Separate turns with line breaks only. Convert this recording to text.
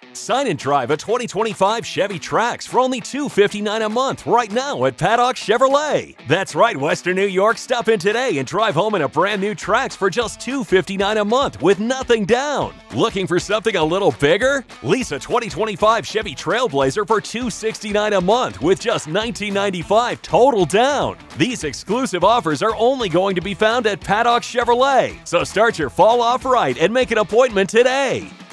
Sign and drive a 2025 Chevy Trax for only $259 a month right now at Paddock Chevrolet. That's right, Western New York. Stop in today and drive home in a brand new Trax for just $259 a month with nothing down. Looking for something a little bigger? Lease a 2025 Chevy Trailblazer for $269 a month with just $1995 total down. These exclusive offers are only going to be found at Paddock Chevrolet. So start your fall off right and make an appointment today.